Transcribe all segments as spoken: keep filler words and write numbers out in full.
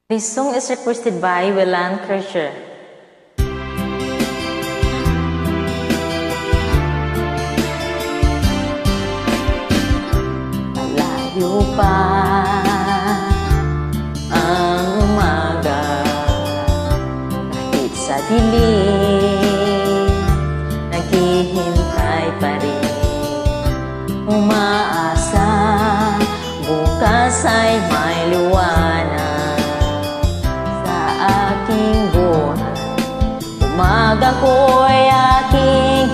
This song is requested by Wellan Crusher. Malayo pa ang umaga, kahit sa dilim, naghihintay pa rin. Umaasa, bukas ay may liwanag sa aking buhay. Umaga ko'y aking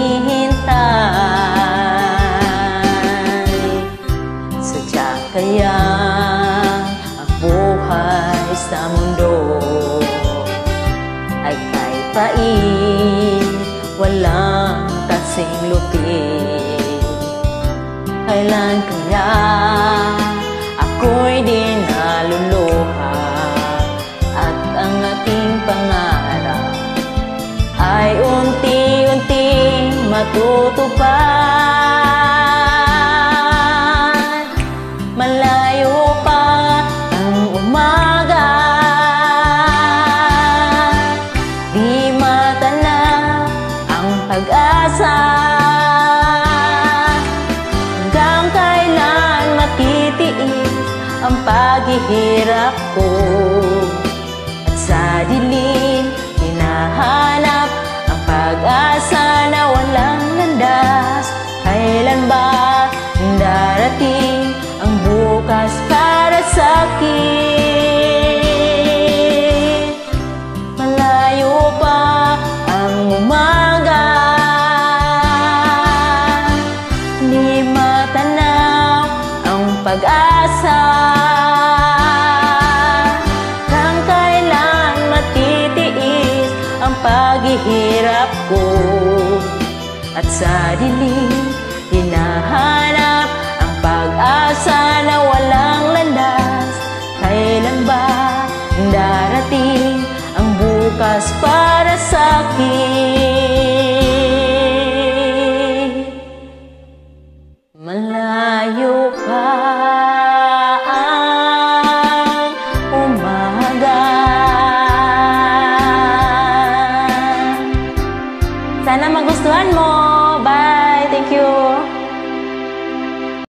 hinihintay. Sadya kaya ang buhay sa mundo ay kay pait, walang kasing lupit. Kailan kaya ako'y di naluluha at ang aking pangarap ay unti-unting matutupad. Malayo pa ang umaga, di matanaw ang pag-asa. Ang paghihirap ko at sa dilim hinahanap ang pag-asa na walang landas. Kailan ba darating ang bukas para sa akin? Malayo pa ang umaga, di matanaw ang pag-asa. Paghihirap ko at sa dilim